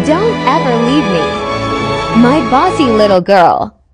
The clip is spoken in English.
Don't ever leave me. My bossy little girl.